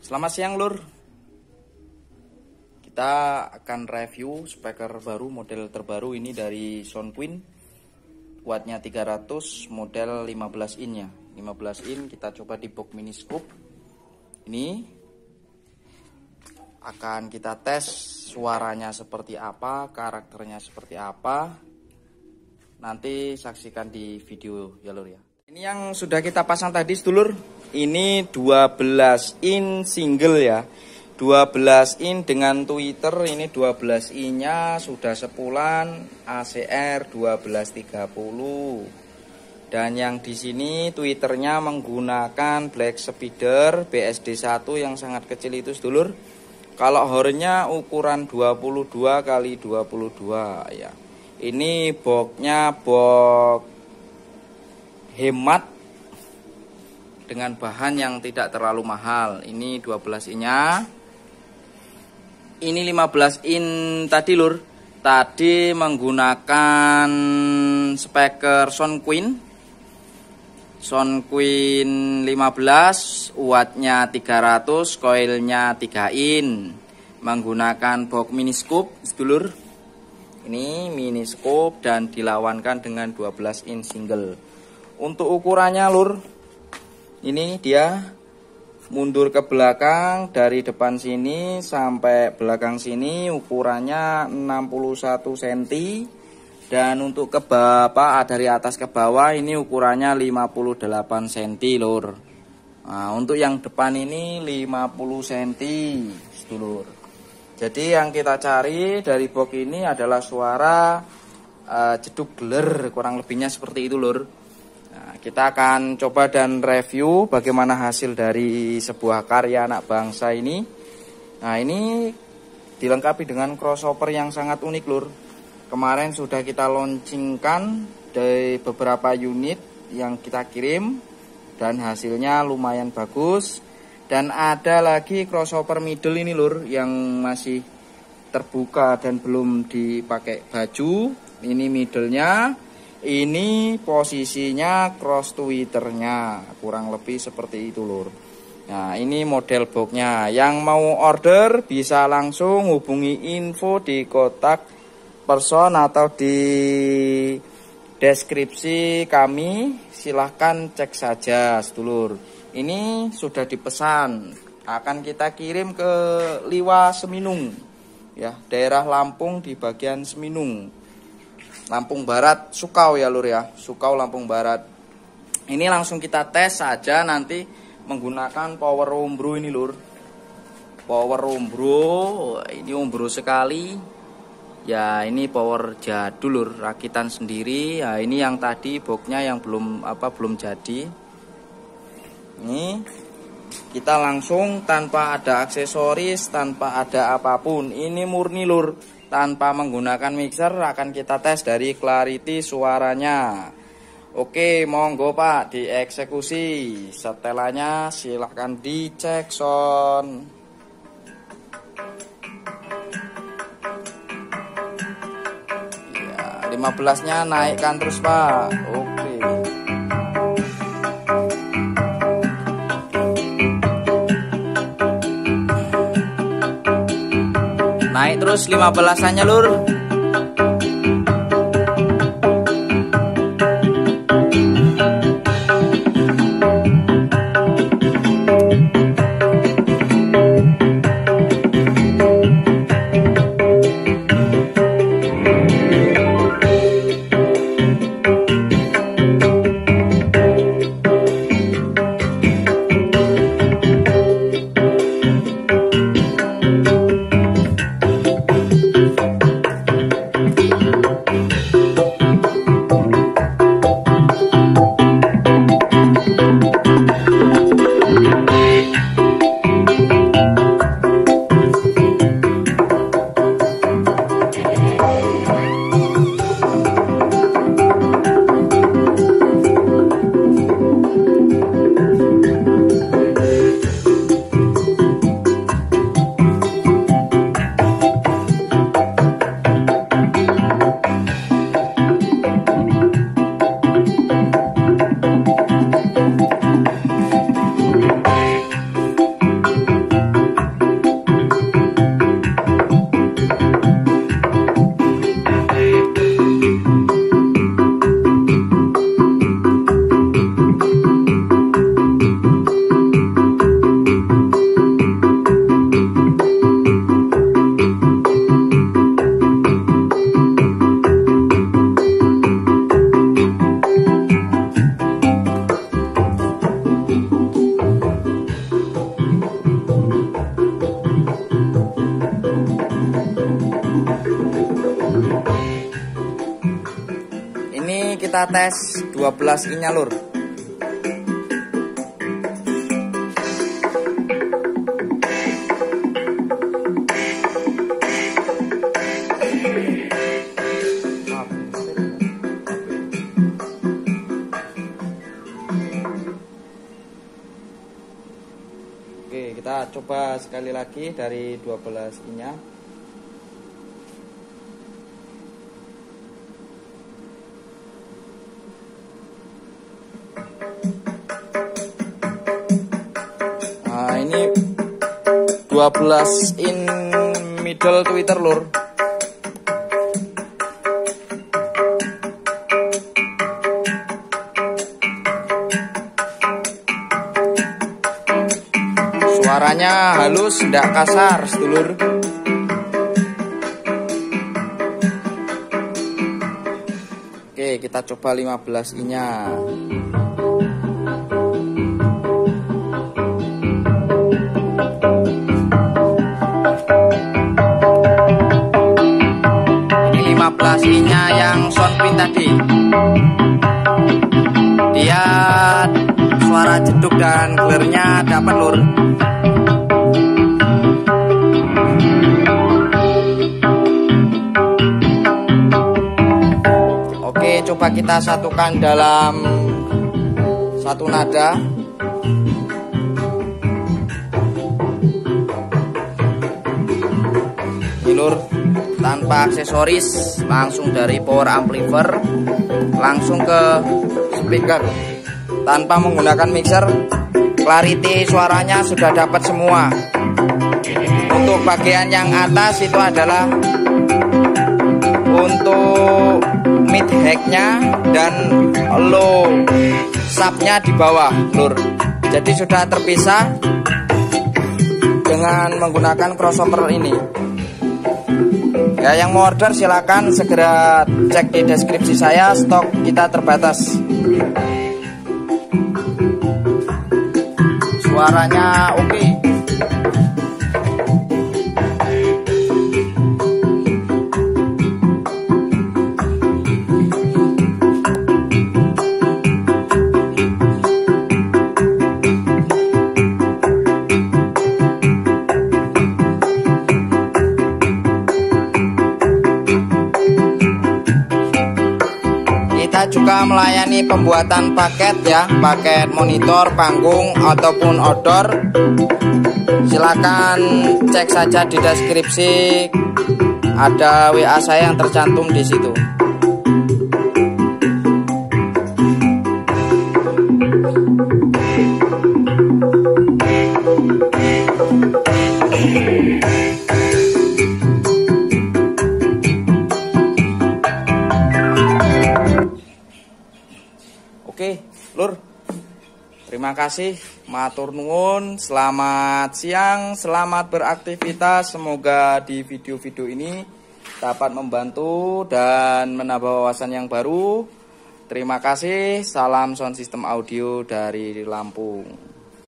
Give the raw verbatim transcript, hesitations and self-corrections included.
Selamat siang lur. Kita akan review speaker baru, model terbaru ini dari Soundqueen. Wattnya tiga ratus, model lima belas in ya. lima belas in kita coba di box mini scoop. Ini akan kita tes suaranya seperti apa, karakternya seperti apa. Nanti saksikan di video ya lur ya. Ini yang sudah kita pasang tadi sedulur. Ini dua belas in single ya, dua belas in dengan tweeter. Ini dua belas in nya sudah sepulan A C R dua belas tiga puluh. Dan yang di sini tweeternya menggunakan black speeder B S D satu yang sangat kecil itu sedulur. Kalau hornnya ukuran dua puluh dua kali dua puluh dua ya. Ini boxnya box hemat dengan bahan yang tidak terlalu mahal. Ini dua belas in nya. Ini lima belas in tadi lur. Tadi menggunakan speaker Soundqueen. Soundqueen lima belas, wattnya tiga ratus, coilnya tiga in. Menggunakan box mini scoop sedulur. Ini mini scoop dan dilawankan dengan dua belas in single. Untuk ukurannya lur, ini dia mundur ke belakang dari depan sini sampai belakang sini ukurannya enam puluh satu sentimeter. Dan untuk ke bawah dari atas ke bawah ini ukurannya lima puluh delapan sentimeter lur. Nah, untuk yang depan ini lima puluh sentimeter sedulur. Jadi yang kita cari dari box ini adalah suara uh, jeduk geler, kurang lebihnya seperti itu lur. Nah, kita akan coba dan review bagaimana hasil dari sebuah karya anak bangsa ini. Nah, ini dilengkapi dengan crossover yang sangat unik lur. Kemarin sudah kita launchingkan dari beberapa unit yang kita kirim dan hasilnya lumayan bagus. Dan ada lagi crossover middle ini lur yang masih terbuka dan belum dipakai baju. Ini middle-nya. Ini posisinya cross tweeternya, kurang lebih seperti itu lur. Nah, ini model boxnya. Yang mau order bisa langsung hubungi info di kotak person atau di deskripsi kami. Silahkan cek saja sedulur. Ini sudah dipesan, akan kita kirim ke Liwa Seminung ya, daerah Lampung di bagian Seminung, Lampung Barat, Sukau ya lur ya, Sukau Lampung Barat. Ini langsung kita tes saja nanti menggunakan power ombro ini lur. Power ombro, ini ombro sekali. Ya ini power jadul lur, rakitan sendiri. Ya ini yang tadi boxnya yang belum apa belum jadi. Ini kita langsung tanpa ada aksesoris, tanpa ada apapun. Ini murni lur, tanpa menggunakan mixer. Akan kita tes dari clarity suaranya. Oke, monggo Pak dieksekusi. Setelannya silahkan dicek sound. Ya, lima belas nya naikkan terus Pak. Oke. Naik terus lima belasannya lur. kita tes dua belas innya lur. Oke, kita coba sekali lagi dari dua belas innya. Nah, ini dua belas in middle tweeter lur. Suaranya halus, tidak kasar, sedulur. Oke, kita coba lima belas innya. Ini lima belas innya yang soundprint tadi. Dia suara jeduk dan clear-nya dapat lur. Oke, coba kita satukan dalam satu nada. Ini lur, tanpa aksesoris, langsung dari power amplifier langsung ke speaker, tanpa menggunakan mixer. Clarity suaranya sudah dapat semua. Untuk bagian yang atas itu adalah untuk mid hack-nya dan low sub-nya di bawah lur. Jadi sudah terpisah dengan menggunakan crossover ini. Ya, yang mau order silakan segera cek di deskripsi saya, stok kita terbatas. Suaranya oke. Okay. Kita juga melayani pembuatan paket ya, paket monitor, panggung ataupun outdoor. Silakan cek saja di deskripsi, ada W A saya yang tercantum di situ. Oke, lur. Terima kasih, matur nuwun, selamat siang, selamat beraktivitas. Semoga di video-video ini dapat membantu dan menambah wawasan yang baru. Terima kasih, salam sound system audio dari Lampung.